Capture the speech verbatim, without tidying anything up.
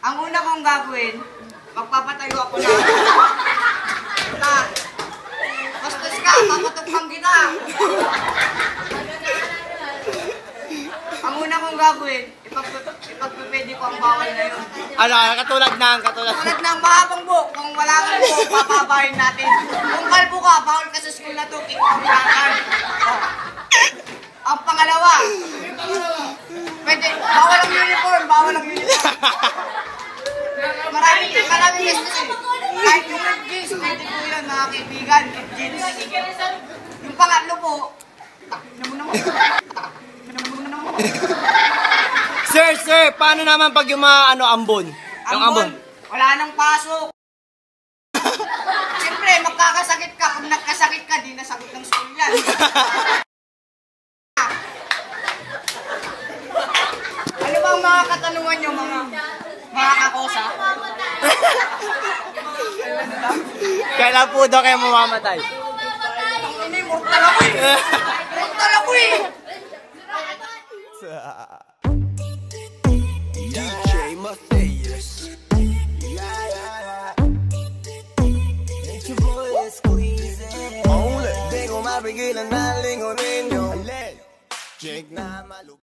Ang una kong gagawin, magpapatayo ako na. Kita. Bastos ka, papatukang kita. Ang una kong gagawin, ipagpipwede ko ang bawal na yun. Ano, katulad ng, katulad Katulad ng mahabang buhok, kung wala kang buhok, papabahin natin. Kung kalbo ka, bawal ka sa school na to, kikapirakan. Oh. Ang pangalawa, pwede, bawal ang uniform, bawal ang uniform. Maraming, maraming gusto eh. Kahit yung jeans, pwede po yun, mga kaibigan, jeans. Yung pangatlo po, takina mo naman. Takina mo naman. Sir, sir, paano naman pag yung mga ano, ambon? Yung ambon? Wala nang pasok. Siyempre, magkakasakit ka. Kung nagkasakit ka, di nasagot ng school yan. Ano bang mga katanungan nyo, mga mga kakosa? Kailan po daw kayo mamamatay? Hindi, mortal ako eh. Mortal ako eh. D J Matthias. Yeah, yeah, yeah. Make your boy squeeze it. Only. Di ko mapigilan na lingunin yung alin. Jake na malu.